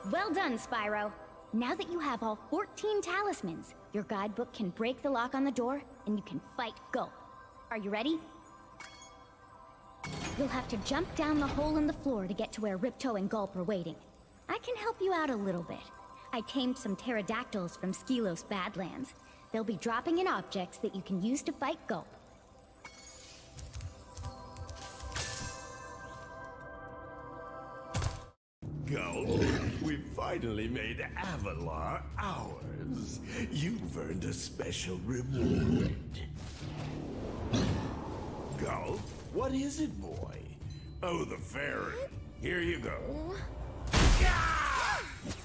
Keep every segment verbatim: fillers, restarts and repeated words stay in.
Well done, Spyro. Now that you have all fourteen talismans, your guidebook can break the lock on the door, and you can fight Gulp. Are you ready? You'll have to jump down the hole in the floor to get to where Ripto and Gulp are waiting. I can help you out a little bit. I tamed some pterodactyls from Skelos Badlands. They'll be dropping in objects that you can use to fight Gulp. Gulp, we finally made Avalar ours. You've earned a special reward. Gulp, what is it, boy? Oh, the fairy. Here you go. Ah!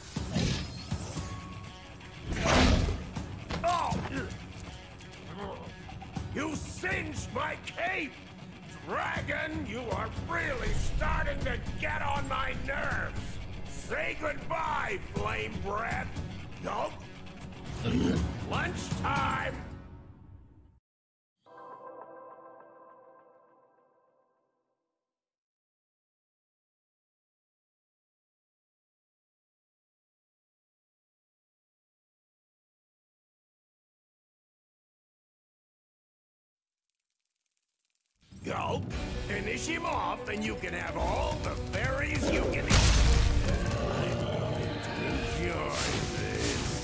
Oh! You singed my cape! Dragon, you are really starting to get on my nerves! Say goodbye, flame breath! Gulp! Lunchtime! Gulp, finish him off and you can have all the berries you can eat. I'm going to enjoy this.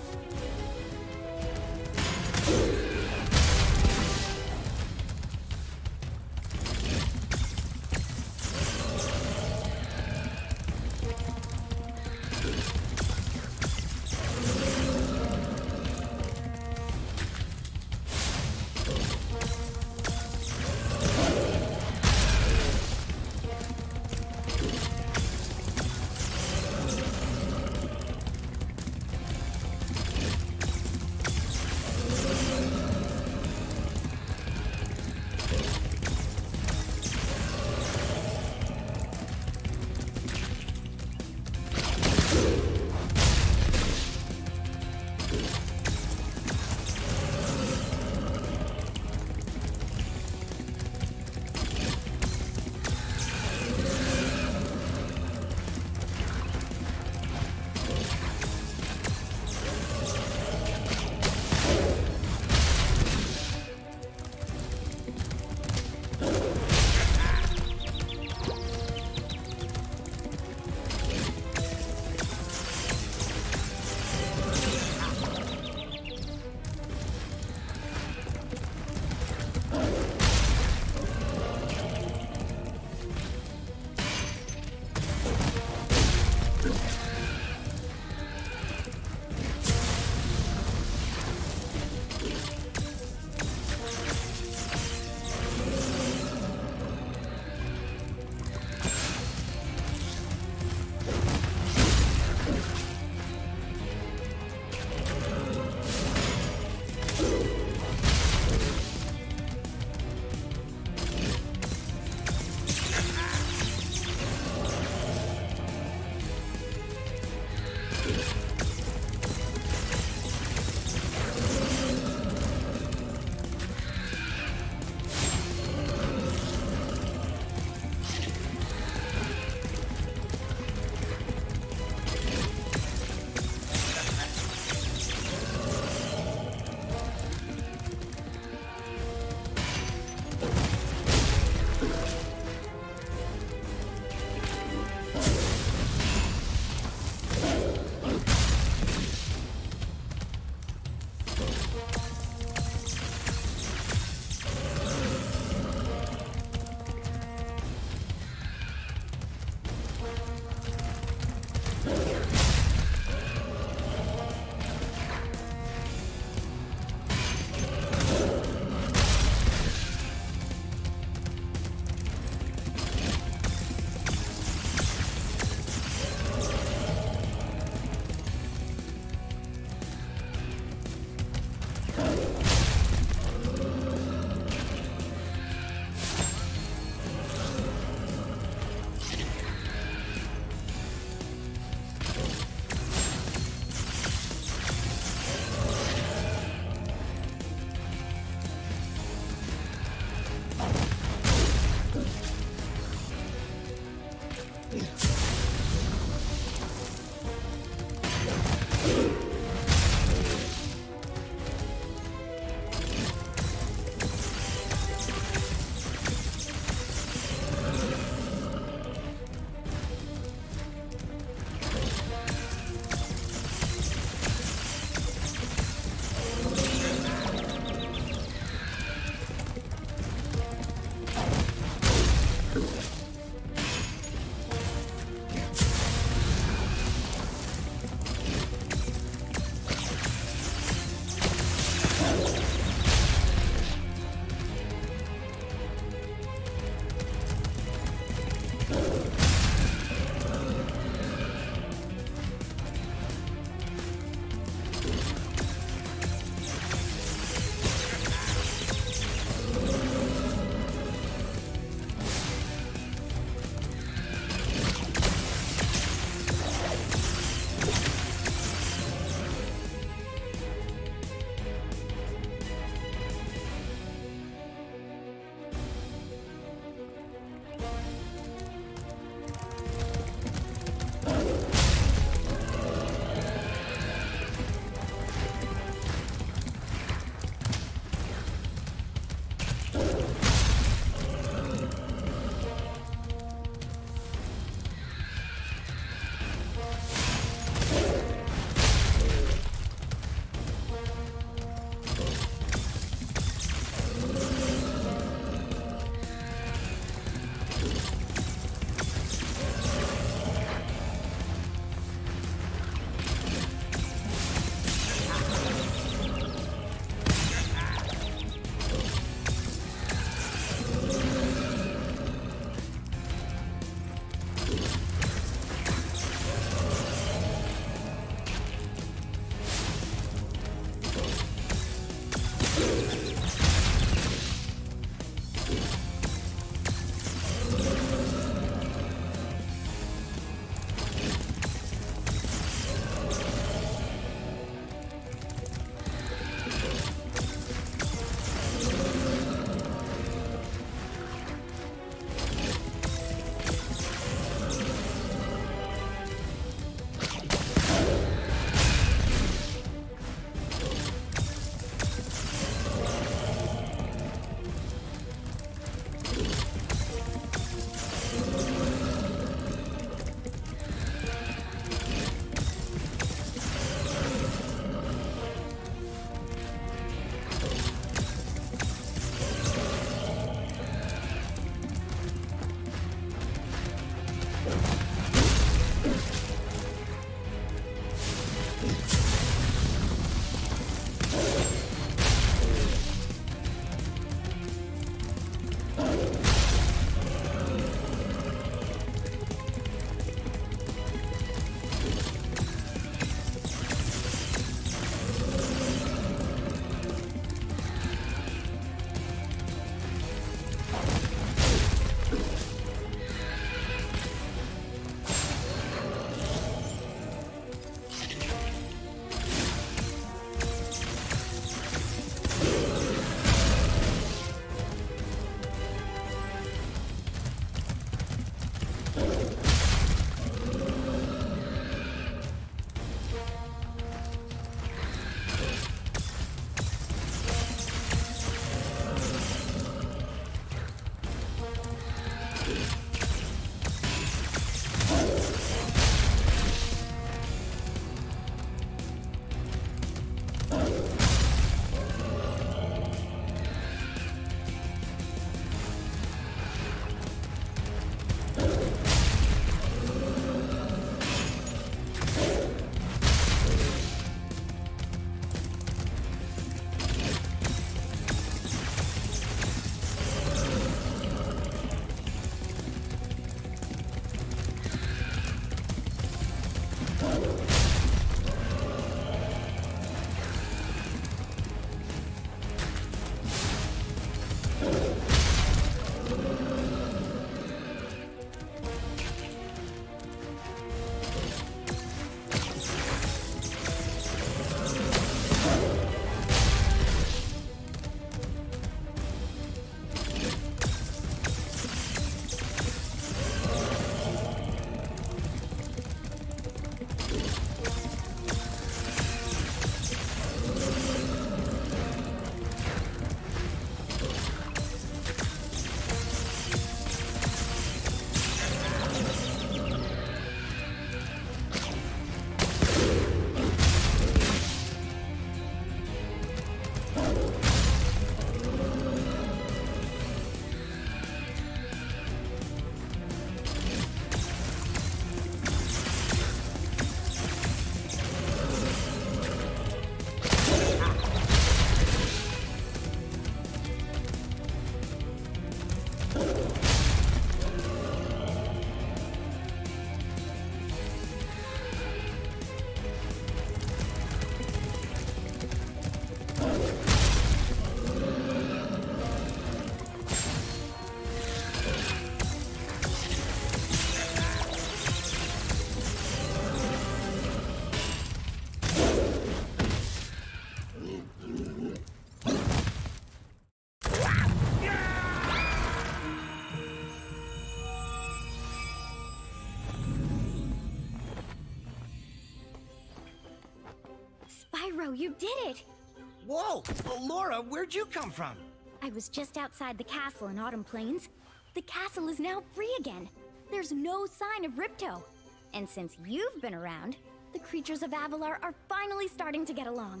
Spyro, you did it! Whoa! Laura, where'd you come from? I was just outside the castle in Autumn Plains. The castle is now free again. There's no sign of Ripto. And since you've been around, the creatures of Avalar are finally starting to get along.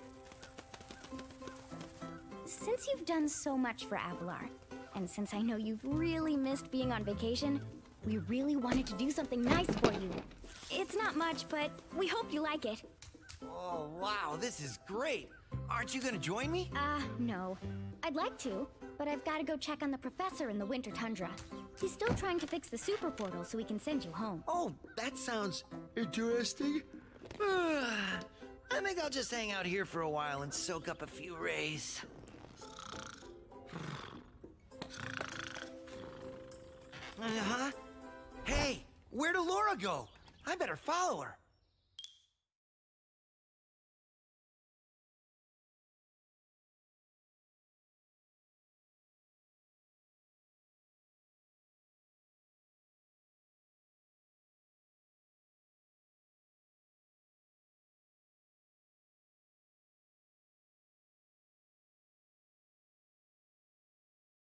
Since you've done so much for Avalar, and since I know you've really missed being on vacation, we really wanted to do something nice for you. It's not much, but we hope you like it. Oh, wow, this is great. Aren't you gonna join me? Uh, no. I'd like to, but I've got to go check on the professor in the winter tundra. He's still trying to fix the super portal so we can send you home. Oh, that sounds interesting. I think I'll just hang out here for a while and soak up a few rays. Uh-huh. Hey, where'd Laura go? I better follow her.